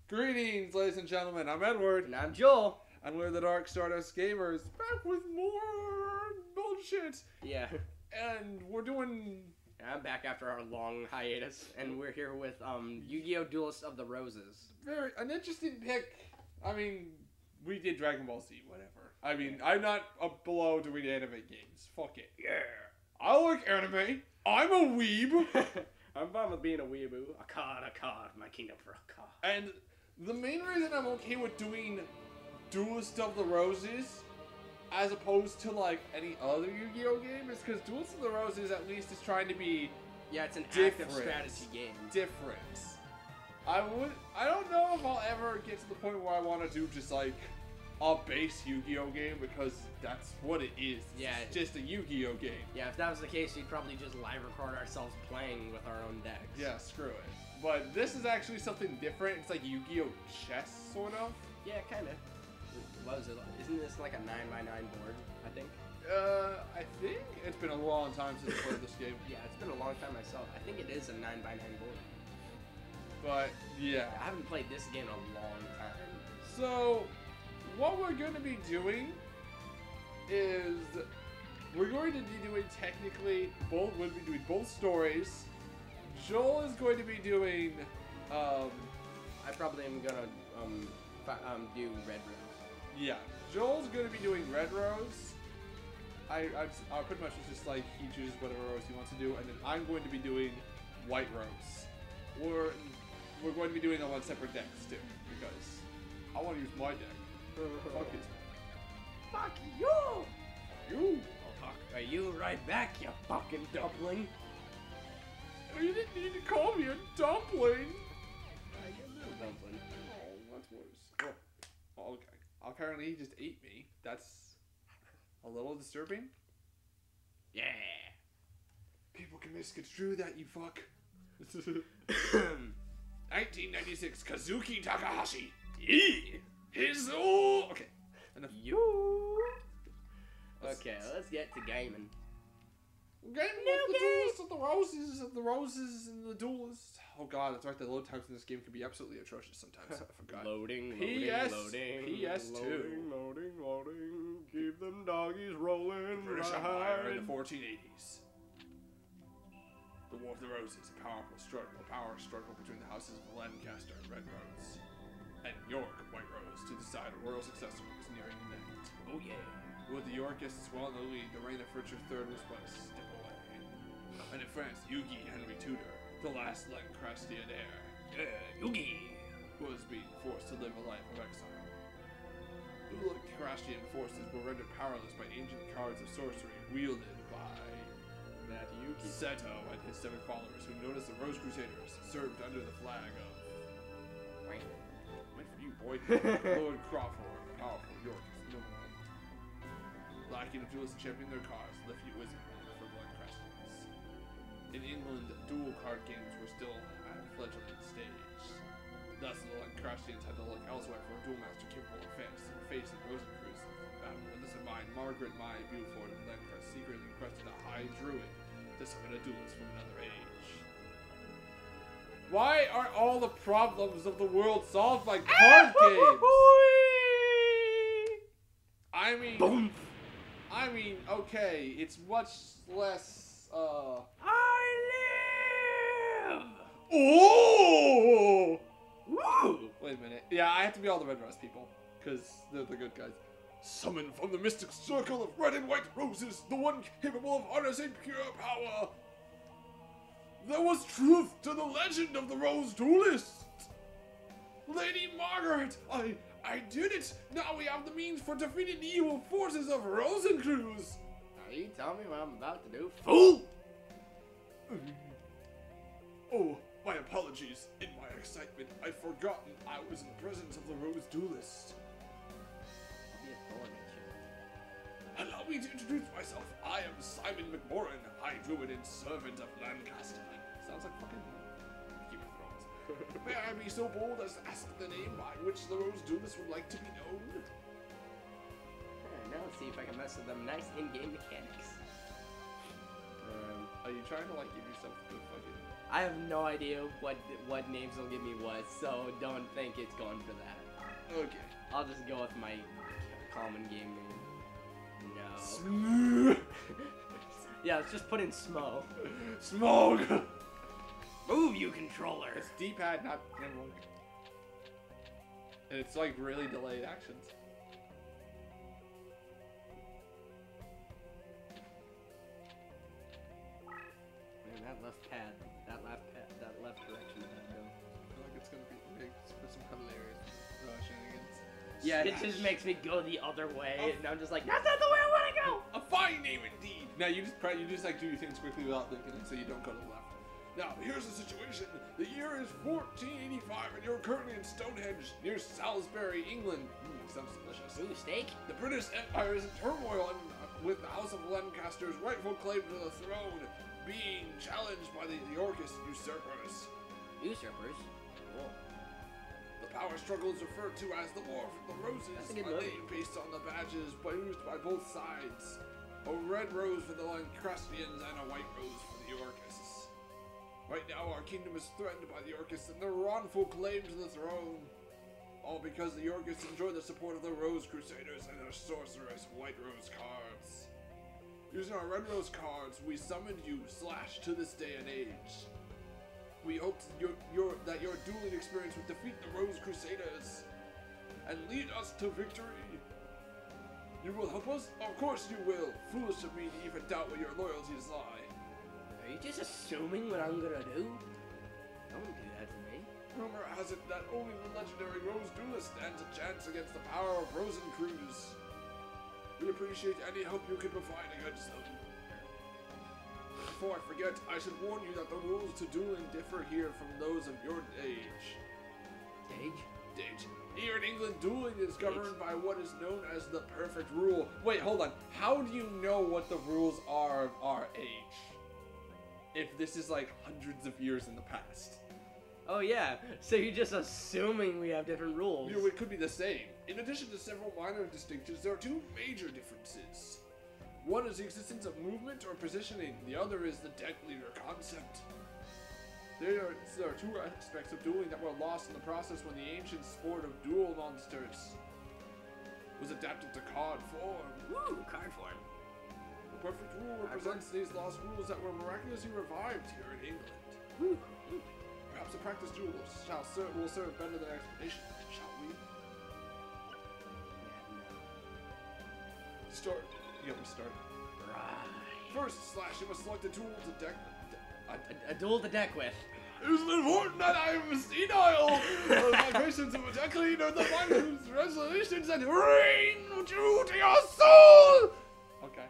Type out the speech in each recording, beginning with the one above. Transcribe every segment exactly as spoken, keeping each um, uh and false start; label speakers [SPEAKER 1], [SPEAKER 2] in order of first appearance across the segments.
[SPEAKER 1] Greetings, ladies and gentlemen. I'm Edward.
[SPEAKER 2] And I'm Joel.
[SPEAKER 1] And we're the Dark Stardust Gamers, back with more bullshit.
[SPEAKER 2] Yeah.
[SPEAKER 1] And we're doing...
[SPEAKER 2] I'm back after our long hiatus, and we're here with um, Yu-Gi-Oh! Duelist of the Roses.
[SPEAKER 1] Very an interesting pick. I mean, we did Dragon Ball Z, whatever. I mean, I'm not up below doing anime games. Fuck it.
[SPEAKER 2] Yeah.
[SPEAKER 1] I like anime. I'm a weeb.
[SPEAKER 2] I'm fine with being a weeaboo. A card, a card. My kingdom for a card.
[SPEAKER 1] And the main reason I'm okay with doing Duelist of the Roses as opposed to like any other Yu-Gi-Oh game is because Duelist of the Roses at least is trying to be
[SPEAKER 2] Yeah, it's an
[SPEAKER 1] different.
[SPEAKER 2] active strategy game.
[SPEAKER 1] Different. I would. I don't know if I'll ever get to the point where I want to do just like a base Yu-Gi-Oh game because that's what it is. It's
[SPEAKER 2] Yeah.
[SPEAKER 1] just a Yu-Gi-Oh game.
[SPEAKER 2] Yeah, if that was the case, we'd probably just live record ourselves playing with our own decks.
[SPEAKER 1] Yeah, screw it. But this is actually something different. It's like Yu-Gi-Oh chess, sort of.
[SPEAKER 2] Yeah, kind of. What was it? Isn't this like a nine by nine board, I think?
[SPEAKER 1] Uh, I think it's been a long time since I played this game.
[SPEAKER 2] Yeah, it's been a long time myself. I think it is a nine by nine board.
[SPEAKER 1] But, yeah.
[SPEAKER 2] I haven't played this game in a long time.
[SPEAKER 1] So, what we're going to be doing is we're going to be doing technically both. We'll be doing both stories. Joel is going to be doing. Um,
[SPEAKER 2] I probably am gonna um, fi- um do Red Rose.
[SPEAKER 1] yeah, Joel's going to be doing Red Rose. I, I, I pretty much it's just like he chooses whatever rose he wants to do, and then I'm going to be doing White Rose. We're we're going to be doing them on separate decks too because I want to use my deck. Fuck it.
[SPEAKER 2] Fuck you!
[SPEAKER 1] You.
[SPEAKER 2] Oh, fuck. Are you right back, you fucking dumpling?
[SPEAKER 1] You didn't need to call me a dumpling.
[SPEAKER 2] I get a little dumpling.
[SPEAKER 1] Oh, that's worse. Oh, okay. Apparently he just ate me. That's a little disturbing.
[SPEAKER 2] Yeah.
[SPEAKER 1] People can misconstrue that, you fuck. nineteen ninety-six, Kazuki Takahashi. Yeah. His oh. Okay. Enough.
[SPEAKER 2] You. Okay, let's get to gaming.
[SPEAKER 1] Game of the Duelist of the Roses, of the Roses and the Duelist. Oh god, that's right. The load times in this game can be absolutely atrocious sometimes. I forgot.
[SPEAKER 2] Loading, loading,
[SPEAKER 1] P S,
[SPEAKER 2] loading.
[SPEAKER 1] P S two.
[SPEAKER 2] Loading, loading, loading. Keep them doggies rolling.
[SPEAKER 1] British
[SPEAKER 2] right.
[SPEAKER 1] Empire in the fourteen eighties. The War of the Roses, a powerful struggle, a power struggle between the houses of Lancaster, Red Rose, and York, White Rose, to decide a royal successor was nearing an end.
[SPEAKER 2] Oh yeah.
[SPEAKER 1] With the Yorkists well in the lead, the reign of Richard the Third was but a step away. And in France, Yugi Henry Tudor, the last Lancastrian heir,
[SPEAKER 2] Yeah, Yugi.
[SPEAKER 1] was being forced to live a life of exile. The Lancastrian forces were rendered powerless by ancient cards of sorcery wielded by
[SPEAKER 2] That Yugi.
[SPEAKER 1] Seto and his seven followers, who known as the Rose Crusaders, served under the flag of...
[SPEAKER 2] Wait.
[SPEAKER 1] Wait for you, boy. Lord Crawford, the powerful Yorkist nobleman. Lacking a duelist champion their cause, the few wizard for the Lancastrians. In England, dual card games were still at a fledgling stage. Thus, the Lancastrians had to look elsewhere for a duel master capable of face, facing Rosencruz battle. With this in mind, Margaret Mai Beaufort of Lancaster secretly requested a high druid to summon a duelist from another age. Why are all the problems of the world solved by card games? I mean,
[SPEAKER 2] Boom.
[SPEAKER 1] I mean, okay, it's much less, uh...
[SPEAKER 2] I live.
[SPEAKER 1] Oh!
[SPEAKER 2] Woo.
[SPEAKER 1] Wait a minute. Yeah, I have to be all the Red Rose people, because they're the good guys. Summoned from the mystic circle of red and white roses, the one capable of harnessing pure power. There was truth to the legend of the Rose Duelist. Lady Margaret, I, I did it. Now we have the means for defeating the evil forces of Rosencruz.
[SPEAKER 2] Now you tell me what I'm about to do, fool.
[SPEAKER 1] Oh, my apologies. In my excitement, I'd forgotten I was in the presence of the Rose Duelist.
[SPEAKER 2] I'll be a thorn at you.
[SPEAKER 1] Allow me to introduce myself. I am Simon McMorrin, High Druid and Servant of Lancaster. Sounds like fucking Game of Thrones. May I be so bold as to ask the name by which the Rose Duelist would like to be known?
[SPEAKER 2] Alright, now let's see if I can mess with them nice in-game mechanics.
[SPEAKER 1] Um, are you trying to like give yourself the fucking
[SPEAKER 2] I have no idea what what names will give me what, so don't think it's going for that.
[SPEAKER 1] Okay.
[SPEAKER 2] I'll just go with my common game name. No.
[SPEAKER 1] Smooth.
[SPEAKER 2] Yeah, let's just put in Smo.
[SPEAKER 1] Smog.
[SPEAKER 2] Move, you controller.
[SPEAKER 1] It's D-pad, not analog. And it's like really delayed actions.
[SPEAKER 2] Man, that left pad, that left pad, that left direction pad go.
[SPEAKER 1] I feel like it's gonna be big for some hilarious uh, shenanigans.
[SPEAKER 2] Yeah, it just makes me go the other way, and I'm just like, that's not the way I want to go.
[SPEAKER 1] A fine name indeed. Now you just pray, you just like do your things quickly without thinking, so you don't go to the left. Now here's the situation. The year is fourteen eighty-five, and you're currently in Stonehenge, near Salisbury, England. Mm, sounds delicious.
[SPEAKER 2] Ooh, steak?
[SPEAKER 1] The British Empire is in turmoil, and uh, with the House of Lancaster's rightful claim to the throne being challenged by the Yorkist usurpers.
[SPEAKER 2] Usurpers? Cool.
[SPEAKER 1] The power struggle is referred to as the War for the Roses,
[SPEAKER 2] That's a
[SPEAKER 1] a
[SPEAKER 2] good movie.
[SPEAKER 1] name based on the badges used by both sides. A red rose for the Lancastrians and a white rose for the Yorkists. Right now, our kingdom is threatened by the Yorkists and their wrongful claim to the throne. All because the Yorkists enjoy the support of the Rose Crusaders and their sorcerous White Rose cards. Using our Red Rose cards, we summoned you, Slash, to this day and age. We hope your, your, that your dueling experience would defeat the Rose Crusaders and lead us to victory. You will help us? Of course you will. Foolish of me to even doubt where your loyalties lie.
[SPEAKER 2] Are you just assuming what I'm gonna do? Don't do that to me.
[SPEAKER 1] Rumor has it that only the legendary Rose Duelist stands a chance against the power of Rosencruz. We appreciate any help you can provide against them. Before I forget, I should warn you that the rules to dueling differ here from those of your age.
[SPEAKER 2] Age?
[SPEAKER 1] Age. Here in England, dueling is governed by what is known as the perfect rule. Wait, hold on. How do you know what the rules are of our age? If this is like hundreds of years in the past.
[SPEAKER 2] Oh yeah, so you're just assuming we have different rules.
[SPEAKER 1] You know, it could be the same. In addition to several minor distinctions, there are two major differences. One is the existence of movement or positioning, the other is the deck leader concept. There are, there are two aspects of dueling that were lost in the process when the ancient sport of duel monsters was adapted to card form.
[SPEAKER 2] Woo, card form.
[SPEAKER 1] The perfect rule represents these lost rules that were miraculously revived here in England.
[SPEAKER 2] Woo.
[SPEAKER 1] Perhaps a practice duel shall serve, will serve better than explanation, shall we? Start. Yeah, we start.
[SPEAKER 2] Right.
[SPEAKER 1] First, Slash, you must select a tool to deck. A,
[SPEAKER 2] A, a duel to deck with.
[SPEAKER 1] it is important that I am senile. The vibrations of a deck leader, the one whose resolutions and reign true to your soul. Okay.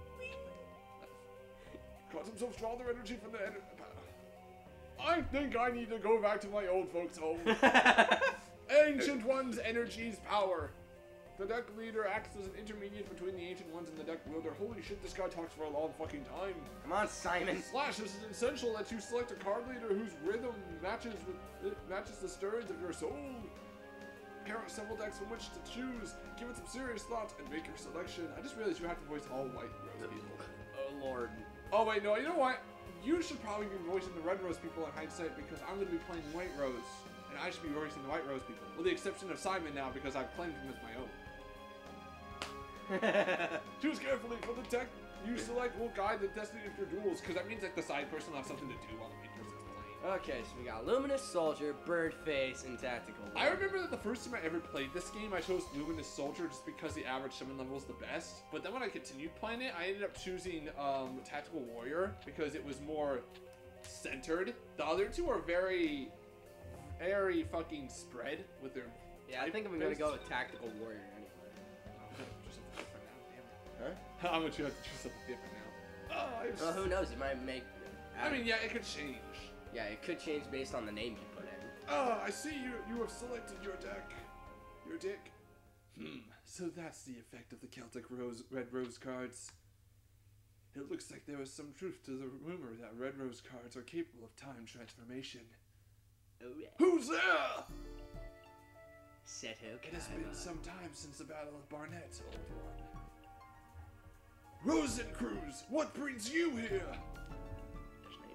[SPEAKER 1] Caught some stronger energy from the energy. I think I need to go back to my old folks' home. Ancient One's energy's power. The deck leader acts as an intermediate between the Ancient Ones and the deck wielder. Holy shit, this guy talks for a long fucking time.
[SPEAKER 2] Come on, Simon.
[SPEAKER 1] Slash, this is essential that you select a card leader whose rhythm matches with it matches the stirrings of your soul. Here are several decks from which to choose. Give it some serious thought and make your selection. I just realized you have to voice all white rose people.
[SPEAKER 2] Oh lord.
[SPEAKER 1] Oh wait, no, you know what? You should probably be voicing the red rose people in hindsight because I'm going to be playing white rose. And I should be voicing the white rose people. With the exception of Simon now because I've claimed him as my own. Choose carefully, for the deck you select will guide the destiny of your duels, because that means like the side person will have something to do while the main person's playing.
[SPEAKER 2] Okay, so we got Luminous Soldier, Birdface, and Tactical War.
[SPEAKER 1] I remember that the first time I ever played this game, I chose Luminous Soldier just because the average summon level was the best. But then when I continued playing it, I ended up choosing um, Tactical Warrior because it was more centered. The other two are very, very fucking spread with their.
[SPEAKER 2] Yeah, I think I'm gonna go with Tactical Warrior anyway. Huh?
[SPEAKER 1] I'm gonna have to choose something different now. Oh,
[SPEAKER 2] Well, who knows? It might make.
[SPEAKER 1] I mean, yeah, it could change.
[SPEAKER 2] Yeah, it could change based on the name you put in.
[SPEAKER 1] Oh, I see you. You have selected your deck. Your dick. Hmm. So that's the effect of the Celtic Rose, Red Rose cards. It looks like there was some truth to the rumor that Red Rose cards are capable of time transformation.
[SPEAKER 2] Oh yeah.
[SPEAKER 1] Who's there?
[SPEAKER 2] Seto
[SPEAKER 1] It has
[SPEAKER 2] Kaiba.
[SPEAKER 1] been some time since the Battle of Barnet, old one. Rosencruz, what brings you here?
[SPEAKER 2] There's not even a Chateau.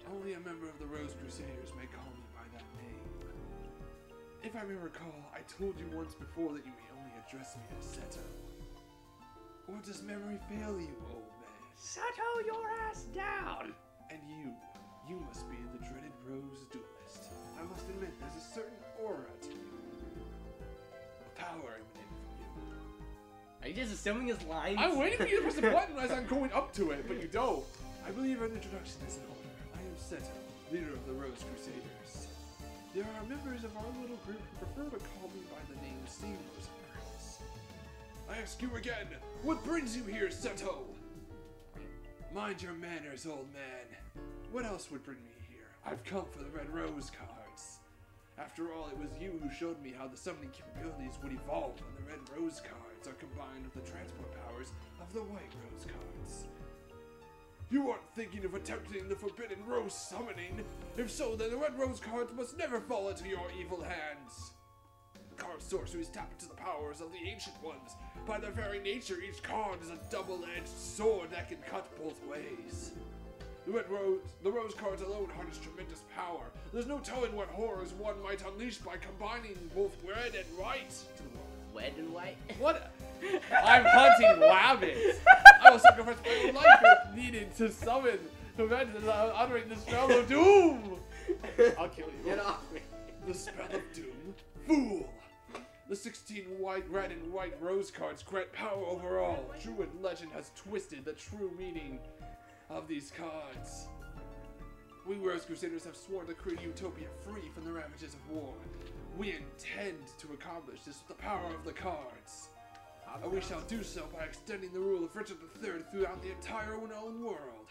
[SPEAKER 1] Only a member of the Rose Crusaders may call me by that name. If I may recall, I told you once before that you may only address me as Seto. Or does memory fail you, old man?
[SPEAKER 2] Settle your ass down!
[SPEAKER 1] And you, you must be the dreaded Rose Duelist. I must admit, there's a certain aura to you. A power emanating from you.
[SPEAKER 2] Are you just assuming his lines?
[SPEAKER 1] I'm waiting for you to press the button as I'm going up to it, but you don't. I believe an introduction is in order. I am Seto, leader of the Rose Crusaders. There are members of our little group who prefer to call me by the name Sea Rosencrantz. I ask you again, what brings you here, Seto? Mind your manners, old man. What else would bring me here? I've come for the Red Rose cards. After all, it was you who showed me how the summoning capabilities would evolve when the Red Rose cards are combined with the transport powers of the White Rose cards. You aren't thinking of attempting the Forbidden Rose summoning? If so, then the Red Rose cards must never fall into your evil hands. Card sorceries tap into the powers of the Ancient Ones. By their very nature, each card is a double-edged sword that can cut both ways. The Red Rose, the Rose cards alone harness tremendous power. There's no telling what horrors one might unleash by combining both red and white to the world.
[SPEAKER 2] Red and white?
[SPEAKER 1] What? I'm hunting rabbits. I will sacrifice my own life if needed to summon the red uh, uttering the spell of doom. I'll kill you.
[SPEAKER 2] Get off me.
[SPEAKER 1] The spell of doom? Fool! The sixteen white, red, and white rose cards grant power over all. Druid legend has twisted the true meaning of these cards. We Rose Crusaders have sworn to create a utopia free from the ravages of war. We intend to accomplish this with the power of the cards. And we shall do so by extending the rule of Richard the Third throughout the entire known world.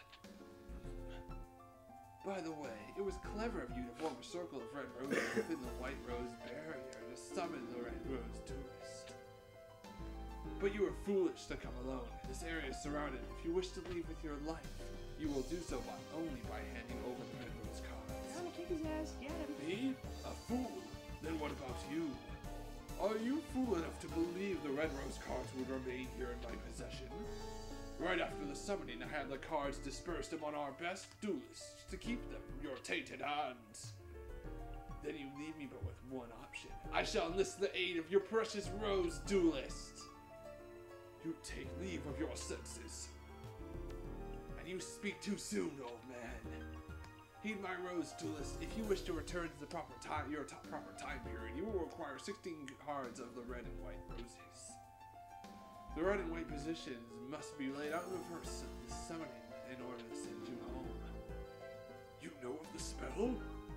[SPEAKER 1] By the way, it was clever of you to form a circle of red roses within the white rose barrier to summon the Red Rose Duelist. But you were foolish to come alone. This area is surrounded. If you wish to leave with your life, you will do so by only by handing over the Red Rose cards.
[SPEAKER 2] I'm gonna kick his ass. Get him.
[SPEAKER 1] Me? A fool? Then what about you? Are you fool enough to believe the Red Rose cards would remain here in my possession? Right after the summoning, I had the cards dispersed among our best duelists to keep them in your tainted hands. Then you leave me but with one option. I shall enlist the aid of your precious Rose Duelist. You take leave of your senses. And you speak too soon, old man. Heed my Rose Duelist. If you wish to return to the proper time, your t- proper time period, you will require sixteen cards of the red and white roses. The red and white positions must be laid out in reverse of the summoning in order to send you home. You know of the spell?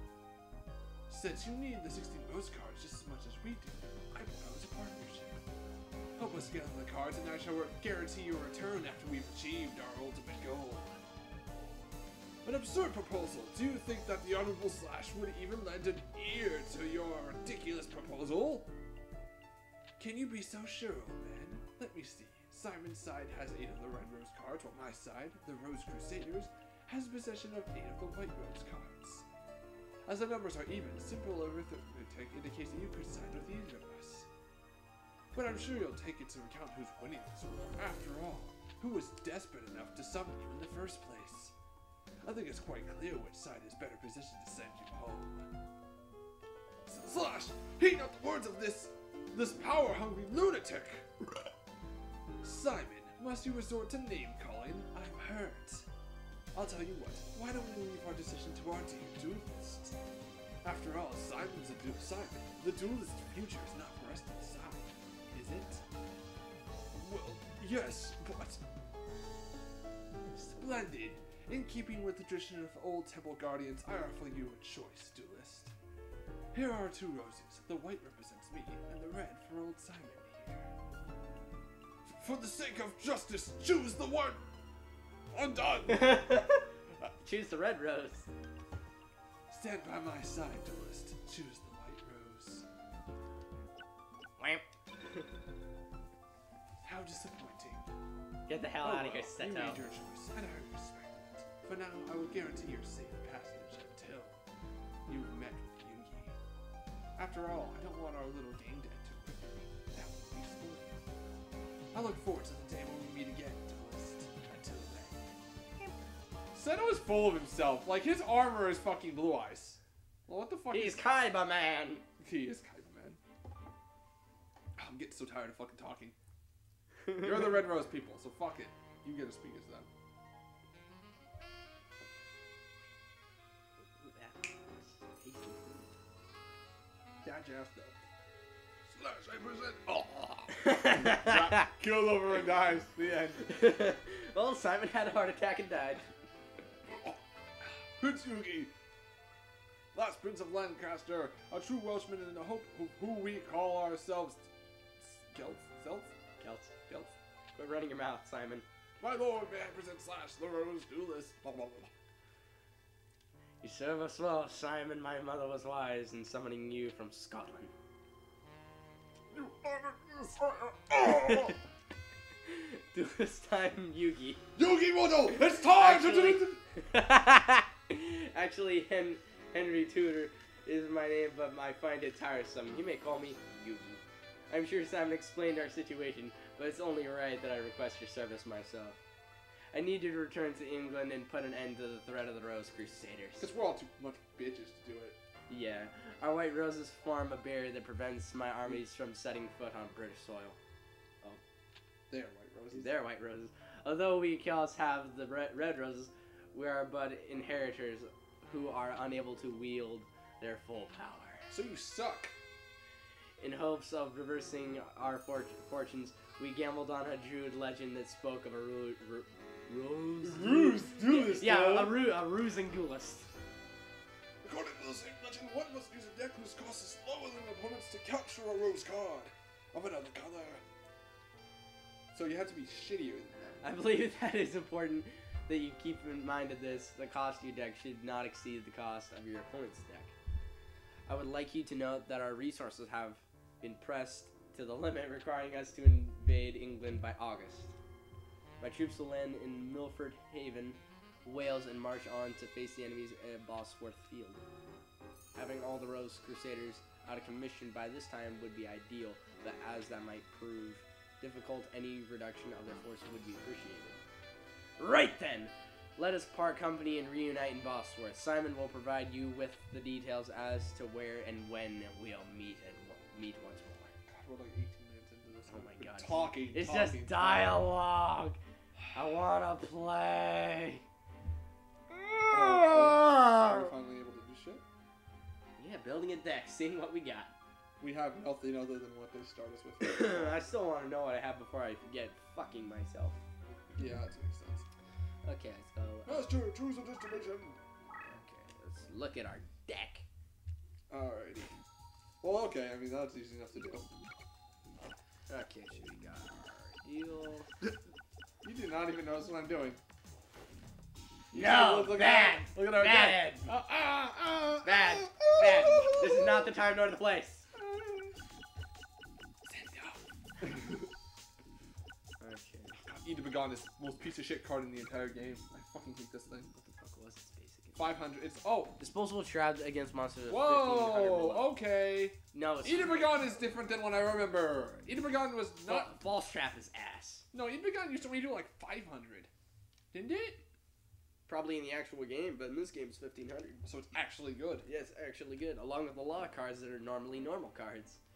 [SPEAKER 1] Since you need the sixteen rose cards just as much as we do, I propose a partnership. Help us gather the cards and I shall guarantee your return after we've achieved our ultimate goal. An absurd proposal. Do you think that the Honorable Slash would even lend an ear to your ridiculous proposal? Can you be so sure, old man? Let me see. Simon's side has eight of the red rose cards, while my side, the Rose Crusaders, has possession of eight of the white rose cards. As the numbers are even, simple arithmetic indicates that you could side with either of us. But I'm sure you'll take into account who's winning this war. After all, who was desperate enough to summon you in the first place? I think it's quite clear which side is better positioned to send you home. Slash! Heed not the words of this, this power-hungry lunatic! Simon, must you resort to name-calling? I'm hurt. I'll tell you what, why don't we leave our decision to our dear duelist? After all, Simon's a du- Simon. The duelist's future is not for us to decide, is it? Well, yes, but... Splendid! In keeping with the tradition of old temple guardians, I offer you a choice, duelist. Here are two roses. The white represents me, and the red for old Simon here. F- for the sake of justice, choose the one! Undone!
[SPEAKER 2] Choose the red rose.
[SPEAKER 1] Stand by my side, duelist. Choose the white rose.
[SPEAKER 2] Whamp.
[SPEAKER 1] How disappointing.
[SPEAKER 2] Get the hell
[SPEAKER 1] Oh,
[SPEAKER 2] out of here,
[SPEAKER 1] well, you
[SPEAKER 2] Seto.
[SPEAKER 1] made your choice, and I respect it. For now, I will guarantee your safe passage until you've met with Yugi. After all, I don't want our little game to end too quickly. That would be silly. I look forward to the day when we meet again, duelist. Until then. Senna is full of himself. Like, his armor is fucking blue ice. Well, what the fuck
[SPEAKER 2] He's
[SPEAKER 1] is...
[SPEAKER 2] Kaiba Man.
[SPEAKER 1] He is Kaiba Man. I'm getting so tired of fucking talking. You're the Red Rose people, so fuck it. You get to speak as them. Digest though. Slash eight percent. Oh. Killed over and dies. The end.
[SPEAKER 2] Well, Simon had a heart attack and died.
[SPEAKER 1] Prince Yugi, last Prince of Lancaster, a true Welshman and a hope who, who we call ourselves Celts? Celts?
[SPEAKER 2] Celts.
[SPEAKER 1] Celts.
[SPEAKER 2] Quit running your mouth, Simon.
[SPEAKER 1] My lord, may I present Slash, the Rose Duelist. Blah, blah, blah.
[SPEAKER 2] You serve us well, Simon. My mother was wise in summoning you from Scotland.
[SPEAKER 1] You are
[SPEAKER 2] Do this time, Yugi.
[SPEAKER 1] Yugi Moto! It's time
[SPEAKER 2] Actually,
[SPEAKER 1] to
[SPEAKER 2] Actually Hen Henry Tudor is my name, but I find it tiresome. You may call me Yugi. I'm sure Simon explained our situation, but it's only right that I request your service myself. I need you to return to England and put an end to the threat of the Rose Crusaders.
[SPEAKER 1] Because we're all too much bitches to do it.
[SPEAKER 2] Yeah, our White Roses form a barrier that prevents my armies from setting foot on British soil. Oh.
[SPEAKER 1] They're White Roses.
[SPEAKER 2] They're White Roses. Although we Celts have the red, red Roses, we are but inheritors who are unable to wield their full power.
[SPEAKER 1] So you suck.
[SPEAKER 2] In hopes of reversing our fort fortunes, we gambled on a Druid legend that spoke of a ru ru rose
[SPEAKER 1] Ruse Duelist.
[SPEAKER 2] Yeah,
[SPEAKER 1] though.
[SPEAKER 2] a, ru a rusing duelist.
[SPEAKER 1] According to the same legend, one must use a deck whose cost is lower than opponents to capture a rose card of another color. So you have to be shittier than that.
[SPEAKER 2] I believe that is important that you keep in mind of this. The cost of your deck should not exceed the cost of your opponent's deck. I would like you to note that our resources have been pressed to the limit, requiring us to invade England by August. My troops will land in Milford Haven, Wales, and march on to face the enemies at Bosworth Field. Having all the Rose Crusaders out of commission by this time would be ideal, but as that might prove difficult, any reduction of their force would be appreciated. Right then! Let us part company and reunite in Bosworth. Simon will provide you with the details as to where and when we'll meet and meet once more.
[SPEAKER 1] God, we're like eighteen minutes into this.
[SPEAKER 2] Oh my god.
[SPEAKER 1] Talking.
[SPEAKER 2] It's
[SPEAKER 1] talking,
[SPEAKER 2] just dialogue! I wanna play!
[SPEAKER 1] Oh, are we finally able to do shit?
[SPEAKER 2] Yeah, building a deck, seeing what we got.
[SPEAKER 1] We have nothing other than what they start us with.
[SPEAKER 2] I still want to know what I have before I forget fucking myself.
[SPEAKER 1] Yeah, that makes sense.
[SPEAKER 2] Okay, so...
[SPEAKER 1] Master, choose a destination.
[SPEAKER 2] Okay, let's look at our deck.
[SPEAKER 1] Alrighty. Well, okay, I mean, that's easy enough to do.
[SPEAKER 2] Okay, so we got our deal.
[SPEAKER 1] You do not even notice what I'm doing. You
[SPEAKER 2] No,
[SPEAKER 1] look, look
[SPEAKER 2] bad,
[SPEAKER 1] At, look at our
[SPEAKER 2] bad,
[SPEAKER 1] deck. Uh, uh, uh,
[SPEAKER 2] bad,
[SPEAKER 1] uh,
[SPEAKER 2] bad.
[SPEAKER 1] uh,
[SPEAKER 2] This is not the time nor the place.
[SPEAKER 1] Okay. Ida Bagon is the most piece of shit card in the entire game. I fucking hate this thing.
[SPEAKER 2] What the fuck was its basic?
[SPEAKER 1] five hundred. It's oh.
[SPEAKER 2] Disposable trapped against monsters. of fifteen hundred
[SPEAKER 1] Whoa.
[SPEAKER 2] below.
[SPEAKER 1] Okay.
[SPEAKER 2] No, it's
[SPEAKER 1] Ida Bagon is different than what I remember. Ida Bagon was
[SPEAKER 2] Fa-
[SPEAKER 1] not.
[SPEAKER 2] false trap is ass.
[SPEAKER 1] No, Ida Bagon used to only do like five hundred. Didn't it?
[SPEAKER 2] Probably in the actual game, but in this game it's fifteen hundred.
[SPEAKER 1] So it's actually good.
[SPEAKER 2] Yeah, it's actually good, along with a lot of cards that are normally normal cards.